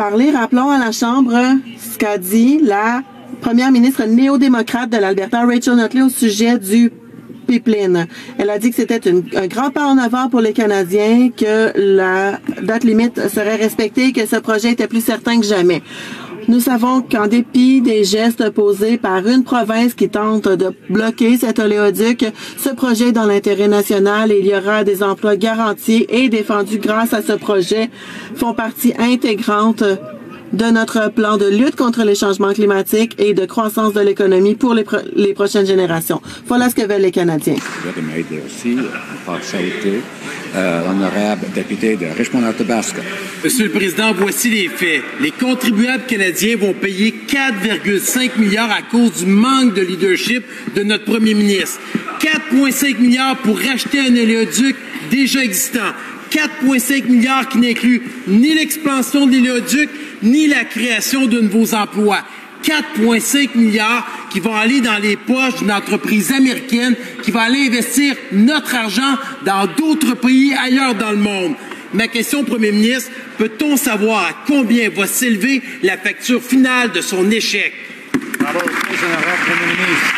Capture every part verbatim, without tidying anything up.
parler. Rappelons à la Chambre ce qu'a dit la première ministre néo-démocrate de l'Alberta, Rachel Notley, au sujet du pipeline. Elle a dit que c'était une, un grand pas en avant pour les Canadiens, que la date limite serait respectée et que ce projet était plus certain que jamais. Nous savons qu'en dépit des gestes posés par une province qui tente de bloquer cet oléoduc, ce projet est dans l'intérêt national et il y aura des emplois garantis et défendus grâce à ce projet, font partie intégrante de notre plan de lutte contre les changements climatiques et de croissance de l'économie pour les, pro les prochaines générations. Voilà ce que veulent les Canadiens. Je voudrais m'aider aussi, par saluer euh, l'honorable député de Richmond-Athabasca. Monsieur le Président, voici les faits. Les contribuables canadiens vont payer quatre virgule cinq milliards à cause du manque de leadership de notre premier ministre. quatre virgule cinq milliards pour racheter un oléoduc déjà existant. quatre virgule cinq milliards qui n'incluent ni l'expansion de l'oléoduc, ni la création de nouveaux emplois. quatre virgule cinq milliards qui vont aller dans les poches d'une entreprise américaine qui va aller investir notre argent dans d'autres pays ailleurs dans le monde. Ma question, Premier ministre, peut-on savoir à combien va s'élever la facture finale de son échec? Bravo, Premier ministre.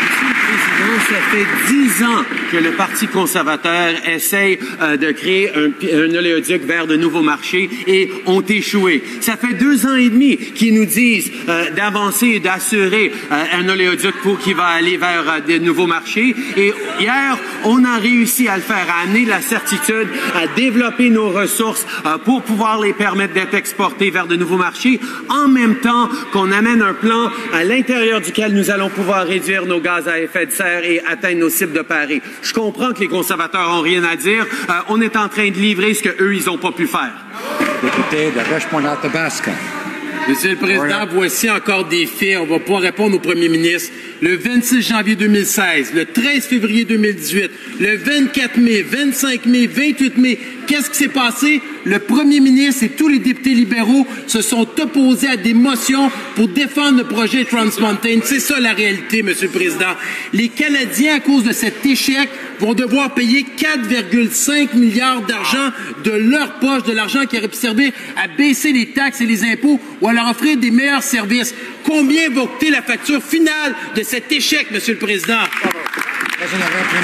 Ça fait dix ans que le Parti conservateur essaye euh, de créer un, un oléoduc vers de nouveaux marchés et ont échoué. Ça fait deux ans et demi qu'ils nous disent euh, d'avancer et d'assurer euh, un oléoduc pour qui va aller vers euh, de nouveaux marchés. Et hier, on a réussi à le faire, à amener la certitude, à développer nos ressources euh, pour pouvoir les permettre d'être exportés vers de nouveaux marchés, en même temps qu'on amène un plan à l'intérieur duquel nous allons pouvoir réduire nos gaz à effet de serre et atteindre nos cibles de Paris. Je comprends que les conservateurs ont rien à dire. Euh, on est en train de livrer ce qu'eux, ils n'ont pas pu faire. Député de Richmond-Athabasca. Monsieur le Président, voici encore des faits. On va pouvoir répondre au Premier ministre. Le vingt-six janvier deux mille seize, le treize février deux mille dix-huit, le vingt-quatre mai, vingt-cinq mai, vingt-huit mai, qu'est-ce qui s'est passé? Le Premier ministre et tous les députés libéraux se sont opposés à des motions pour défendre le projet Trans Mountain. C'est ça la réalité, Monsieur le Président. Les Canadiens, à cause de cet échec, vont devoir payer quatre virgule cinq milliards d'argent de leur poche, de l'argent qui aurait pu servir à baisser les taxes et les impôts ou à leur offrir des meilleurs services. Combien va coûter la facture finale de cet échec, Monsieur le Président? Monsieur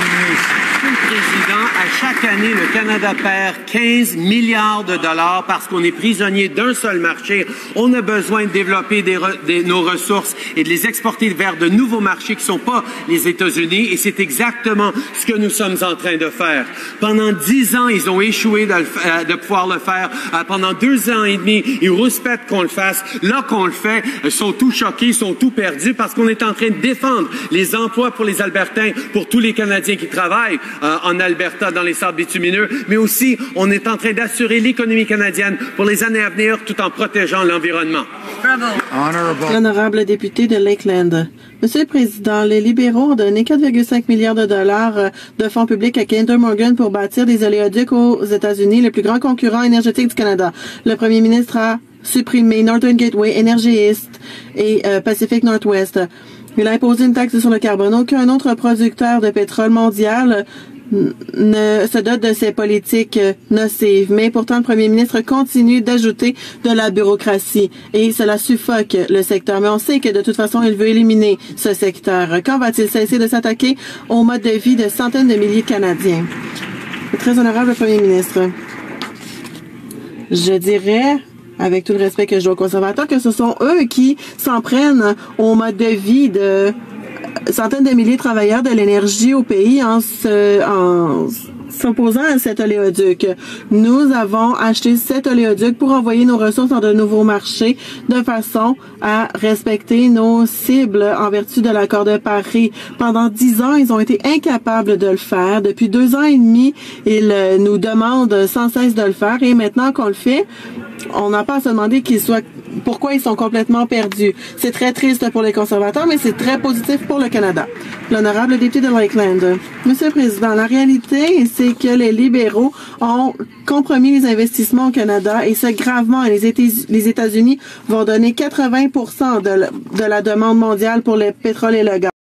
le Président, à chaque année, le Canada perd quinze milliards de dollars parce qu'on est prisonnier d'un seul marché. On a besoin de développer des re, des, nos ressources et de les exporter vers de nouveaux marchés qui ne sont pas les États-Unis. Et c'est exactement ce que nous sommes en train de faire. Pendant dix ans, ils ont échoué de, le, de pouvoir le faire. Pendant deux ans et demi, ils rouspètent qu'on le fasse. Là qu'on le fait, ils sont tout choqués, ils sont tout perdus parce qu'on est en train de défendre les emplois pour les Albertains, pour tous les Canadiens qui travaillent euh, en Alberta dans les sables bitumineux, mais aussi on est en train d'assurer l'économie canadienne pour les années à venir tout en protégeant l'environnement. L'honorable député de Lakeland. Monsieur le Président, les libéraux ont donné quatre virgule cinq milliards de dollars de fonds publics à Kinder Morgan pour bâtir des oléoducs aux États-Unis, le plus grand concurrent énergétique du Canada. Le premier ministre a supprimé Northern Gateway, Energy East et euh, Pacific Northwest. Il a imposé une taxe sur le carbone. Aucun autre producteur de pétrole mondial ne se dote de ces politiques nocives. Mais pourtant, le premier ministre continue d'ajouter de la bureaucratie et cela suffoque le secteur. Mais on sait que de toute façon, il veut éliminer ce secteur. Quand va-t-il cesser de s'attaquer au mode de vie de centaines de milliers de Canadiens? Très honorable Premier ministre, je dirais, avec tout le respect que je dois aux conservateurs, que ce sont eux qui s'en prennent au mode de vie de centaines de milliers de travailleurs de l'énergie au pays en se, en s'opposant à cet oléoduc. Nous avons acheté cet oléoduc pour envoyer nos ressources dans de nouveaux marchés de façon à respecter nos cibles en vertu de l'accord de Paris. Pendant dix ans, ils ont été incapables de le faire. Depuis deux ans et demi, ils nous demandent sans cesse de le faire et maintenant qu'on le fait, on n'a pas à se demander qu'ils soient pourquoi ils sont complètement perdus. C'est très triste pour les conservateurs, mais c'est très positif pour le Canada. L'honorable député de Lakeland. Monsieur le Président, la réalité, c'est que les libéraux ont compromis les investissements au Canada et ce gravement. Les États-Unis vont donner quatre-vingts pour cent de la demande mondiale pour le pétrole et le gaz.